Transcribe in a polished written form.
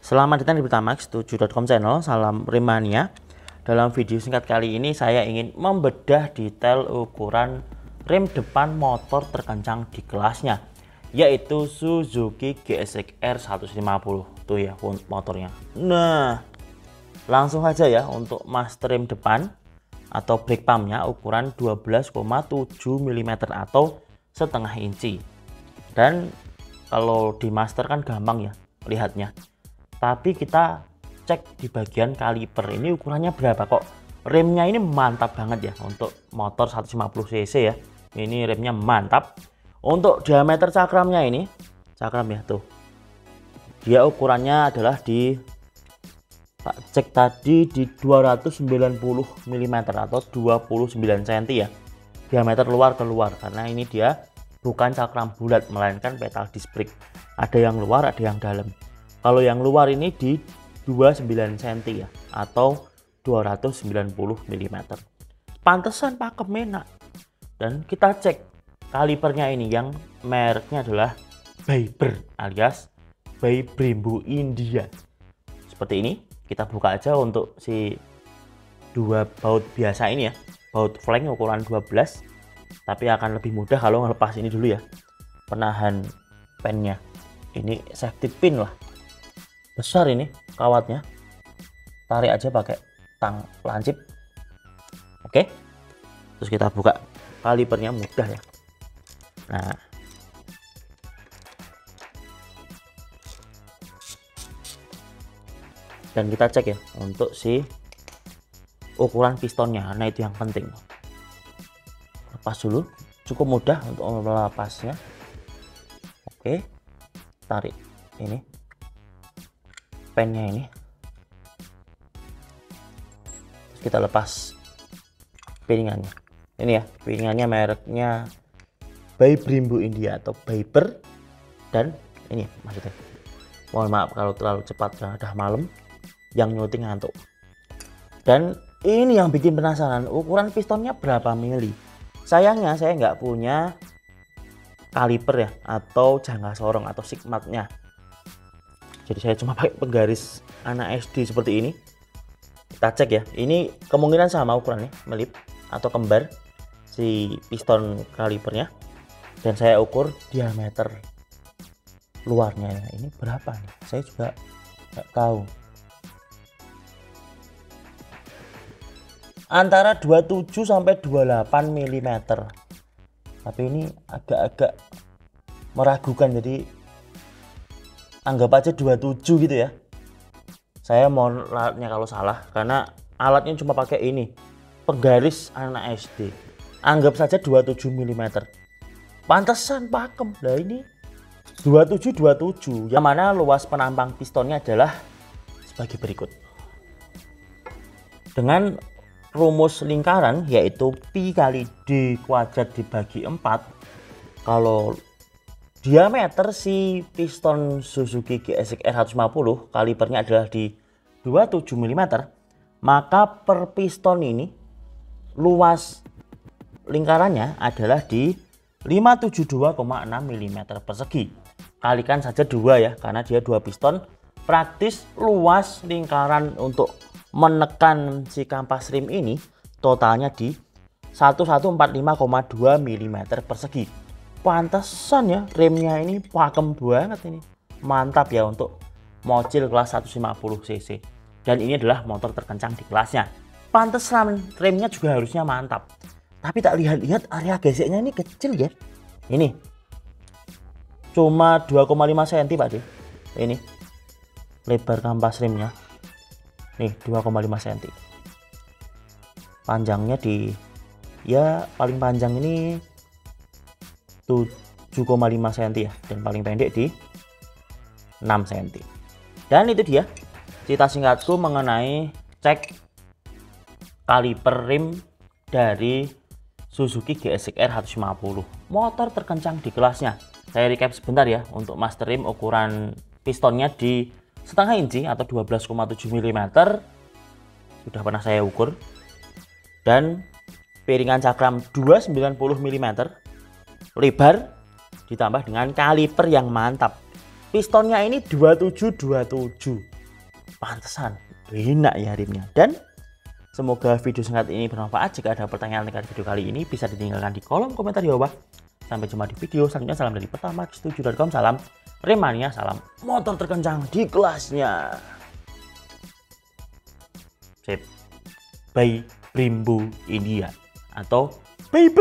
Selamat datang di Betamax7.com channel, salam Remmania. Dalam video singkat kali ini saya ingin membedah detail ukuran rem depan motor terkencang di kelasnya, yaitu Suzuki GSX-R 150. Tuh ya motornya. Nah, langsung saja ya untuk master rem depan atau brake pumpnya ukuran 12,7 mm atau setengah inci. Dan kalau di master kan gampang ya lihatnya. Tapi kita cek di bagian kaliper ini ukurannya berapa, kok remnya ini mantap banget ya untuk motor 150 cc ya. Ini remnya mantap. Untuk diameter cakramnya ini, cakram ya tuh, dia ukurannya adalah di tak cek tadi di 290 mm atau 29 cm ya, diameter luar ke luar, karena ini dia bukan cakram bulat melainkan pedal disc brake. Ada yang luar, ada yang dalam. Kalau yang luar ini di 29 cm ya, atau 290 mm. Pantesan pakem enak. Dan kita cek kalipernya ini yang mereknya adalah Beiber alias by Brembo India. Seperti ini, kita buka aja untuk si dua baut biasa ini ya, baut flank ukuran 12. Tapi akan lebih mudah kalau ngelepas ini dulu ya, penahan pennya. Ini safety pin lah, besar ini kawatnya, tarik aja pakai tang lancip. Oke, terus kita buka kalipernya, mudah ya. Nah, dan kita cek ya untuk si ukuran pistonnya, karena itu yang penting. Lepas dulu, cukup mudah untuk melepasnya. Oke, tarik ini pennya ini, terus kita lepas piringannya. Ini ya, piringannya mereknya by Brembo India atau Beiber. Dan ini maksudnya, mohon maaf kalau terlalu cepat ya, udah malam, yang nyuting ngantuk. Dan ini yang bikin penasaran, ukuran pistonnya berapa mili. Sayangnya saya nggak punya kaliper ya, atau jangka sorong atau sigmatnya. Jadi saya cuma pakai penggaris anak SD seperti ini. Kita cek ya, ini kemungkinan sama ukurannya, melip atau kembar si piston kalipernya. Dan saya ukur diameter luarnya ini berapa nih, saya juga nggak tahu. Antara 27 sampai 28 mm. Tapi ini agak-agak meragukan, jadi anggap aja 27 gitu ya. Saya mohon alatnya kalau salah, karena alatnya cuma pakai ini, penggaris anak SD. Anggap saja 27 mm. Pantesan pakem. Nah ini 27, yang mana luas penampang pistonnya adalah sebagai berikut. Dengan rumus lingkaran, yaitu pi kali d kuadrat dibagi 4. Kalau diameter si piston Suzuki GSX-R 150 kalipernya adalah di 27 mm, maka per piston ini luas lingkarannya adalah di 572,6 mm persegi. Kalikan saja 2 ya, karena dia 2 piston, praktis luas lingkaran untuk menekan si kampas rem ini totalnya di 1145,2 mm persegi. Pantesan ya remnya ini pakem banget ini. Mantap ya untuk mocil kelas 150 cc. Dan ini adalah motor terkencang di kelasnya. Pantesan remnya juga harusnya mantap. Tapi tak lihat-lihat area geseknya ini kecil ya. Ini cuma 2,5 cm Pak De. Ini lebar kampas remnya. Nih 2,5 cm. Panjangnya di, ya paling panjang ini 7,5 cm ya, dan paling pendek di 6 cm. Dan itu dia cerita singkatku mengenai cek kaliper rim dari Suzuki GSX-R 150, motor terkencang di kelasnya. Saya recap sebentar ya, untuk master rim ukuran pistonnya di setengah inci atau 12,7 mm sudah pernah saya ukur. Dan piringan cakram 290 mm lebar ditambah dengan kaliper yang mantap. Pistonnya ini 2727. Pantesan enak ya rimnya. Dan semoga video singkat ini bermanfaat. Jika ada pertanyaan terkait video kali ini bisa ditinggalkan di kolom komentar di bawah. Sampai jumpa di video selanjutnya. Salam dari Pertamax7.com. Salam Remania, salam motor terkencang di kelasnya. Sip. Bye Brembo India atau bye bye.